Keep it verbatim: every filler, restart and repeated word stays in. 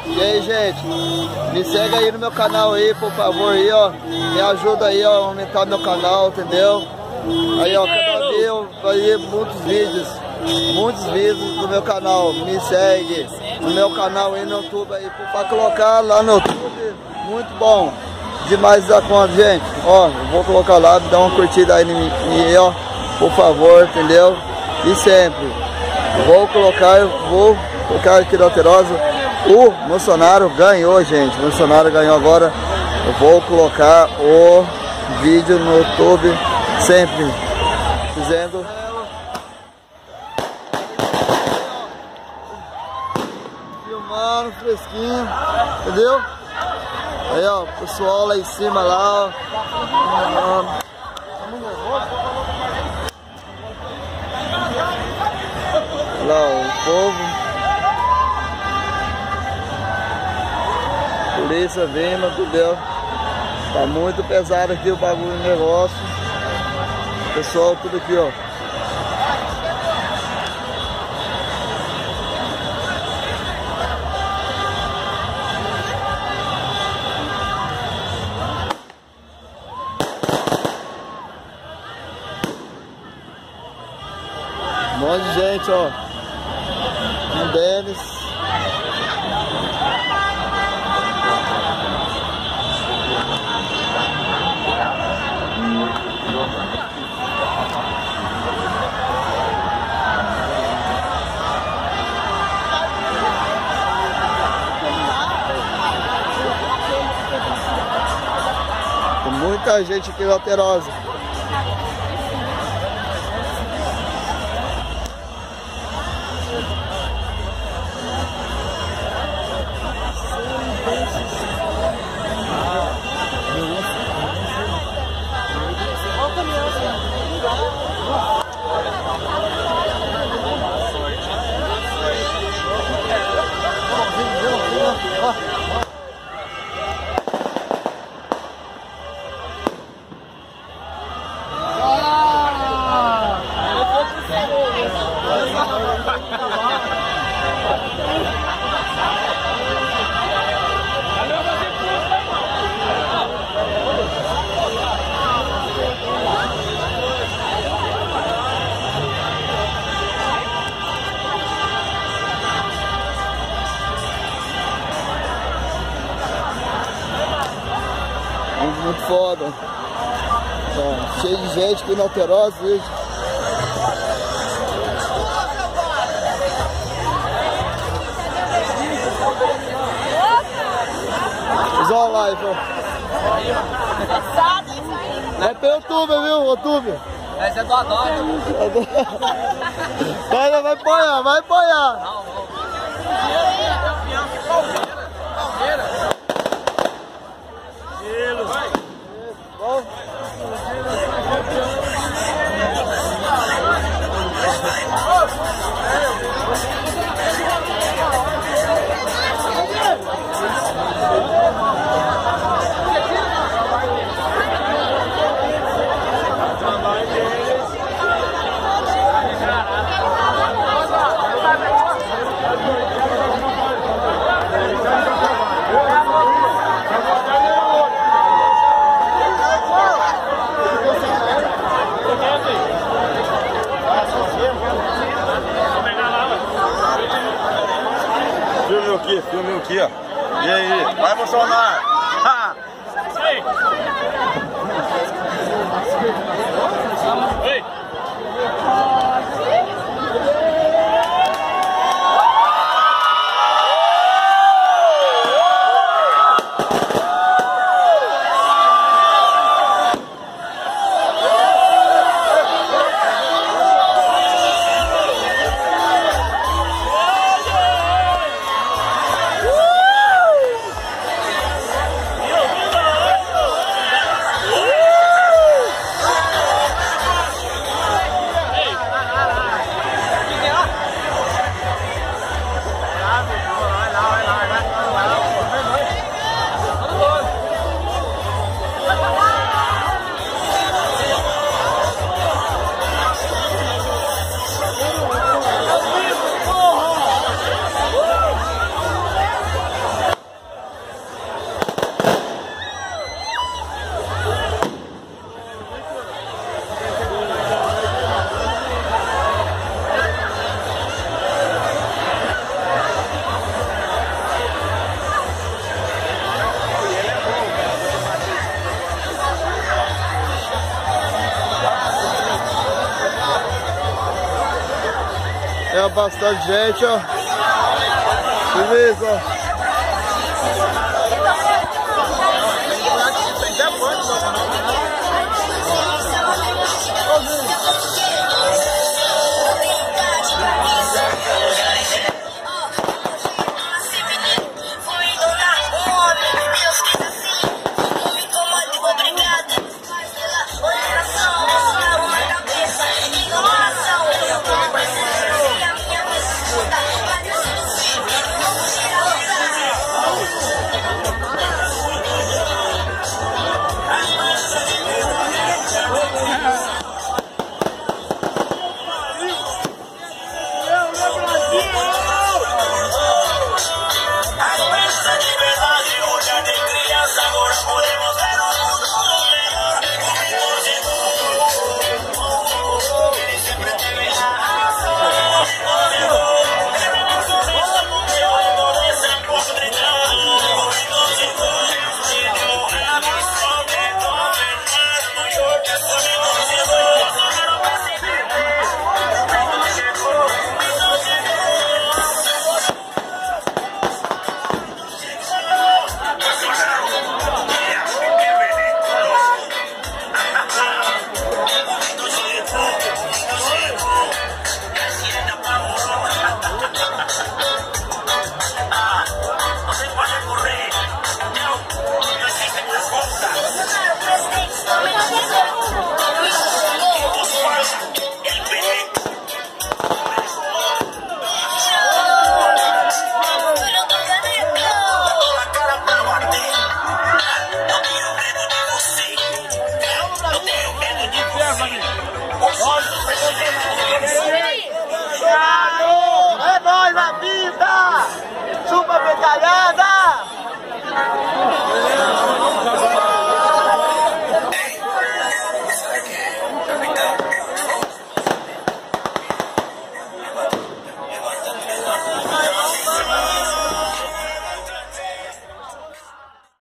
E aí, gente, me segue aí no meu canal aí, por favor, aí, ó. Me ajuda aí, ó, a aumentar meu canal, entendeu? Aí, ó, cada dia aí muitos vídeos, muitos vídeos do meu canal. Me segue no meu canal aí no YouTube aí, pra colocar lá no YouTube, muito bom. Demais da conta, gente. Ó, eu vou colocar lá, dá uma curtida aí em mim, ó, por favor, entendeu? E sempre, vou colocar, eu vou colocar aqui da Alterosa. O Bolsonaro ganhou, gente. O Bolsonaro ganhou agora. Eu vou colocar o vídeo no YouTube sempre dizendo. Filmando fresquinho, entendeu? Aí, ó, o pessoal lá em cima lá, ó. Lá, ó, o povo. Polícia vindo, entendeu? Tá muito pesado aqui o bagulho, o negócio. Pessoal, tudo aqui, ó. Um monte de gente, ó. Um deles. Tem muita gente aqui na Alterosa. Muito foda. Ó, cheio de gente aqui na Alterosa, gente. Olha lá, então. Vai pro YouTube, viu? YouTube. Essa é do Adoro. Vai, vai apoiar, vai apoiar. Não, não. Palmeiras. Gelo. Vai. Bom. Filme aqui, filme aqui, ó. E aí? Vai, Bolsonaro! Ha! Ei! ó, bastante gente, ó. Beleza, ó. É nóis, a vida! Chupa pegalhada!